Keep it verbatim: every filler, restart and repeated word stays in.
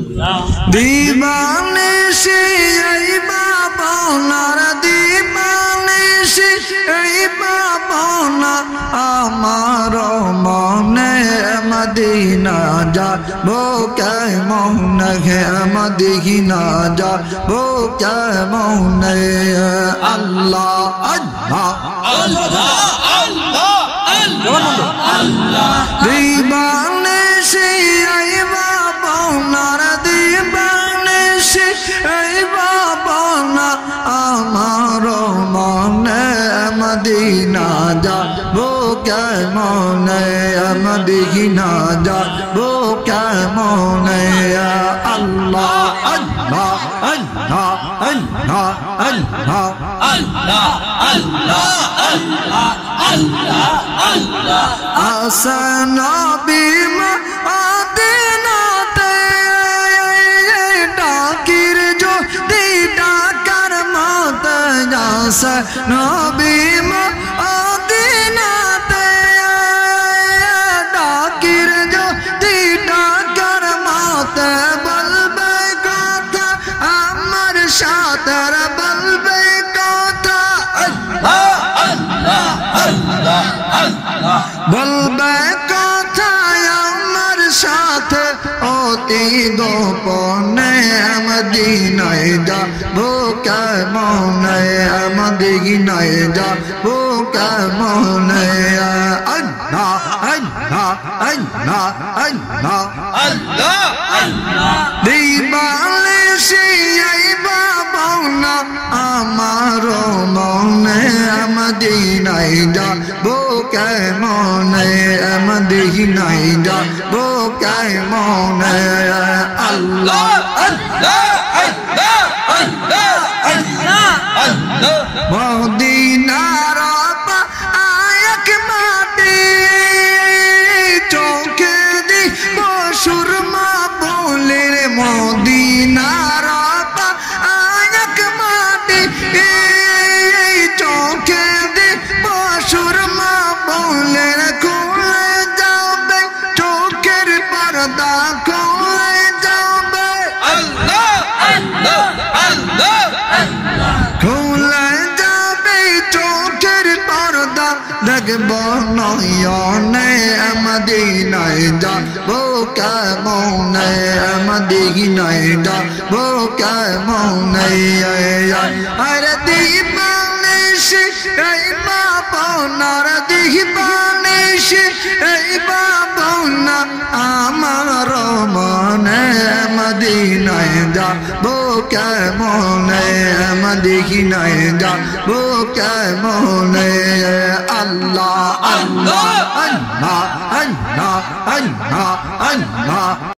দিবানিশি এই বাবনার দিবানিশি এই বাবনা আমার মনে মদিনা যাবো কেমন হে মদিনা যাবো কেমন আল্লাহ আল্লাহ আল্লাহ আল্লাহ আল্লাহ দিবানিশি এই বাবনার দিবানিশি এই বাবনা আমার মনে মদিনা যাবো কেমন মদিনা যাবো কেমন আল্লাহ আল্লাহ আল্লাহ আল্লাহ আল্লাহ আল্লাহ আল্লাহ আল্লাহ আল্লাহ আল্লাহ আসন মদিনাতে ডাকির যদি ডাকার মত আসন মদিনাতে ডাকির যদি ডাকার মত বলবে কথা আমার সাথে বলবে কথা আল্লাহ আল্লাহ আল্লাহ আল্লাহ বলবে কথা আমার সাথে অতি গোপনে মদিনায় যাবো কেমন মদিনায় যাবো কেমন আল্লাহ আল্লাহ আল্লাহ আল্লাহ আল্লাহ আল্লাহ দিবানিশি এই বাবনা আমার মনে মদিনায় যাবো কেমন মদিনায় যাবো কেমন আল্লাহ আল্লাহ আল্লাহ আল্লাহ আল্লাহ আল্লাহ মদিনার আয়াক মাটি চোখে দি সুরমা বলে মদিনার আয়াক মাটি চোখে দি সুরমা বলে খুলে যাবে চোখের পর্দা খুলে যাবে আল্লাহ আল্লাহ আল্লাহ খুলে যাবে চোখের পর্দা দেখব নয়নে মদিনায় যাবো কেমন মদিনায় যাবো কেমন আরে দিবানিশি এই বাবনার দিবানিশি এই বাবনা আমার মনে মদিনায় যাবো কেমন মদিনায় যাবো কেমন আল্লাহ আল্লাহ আল্লাহ আল্লাহ আল্লাহ আল্লাহ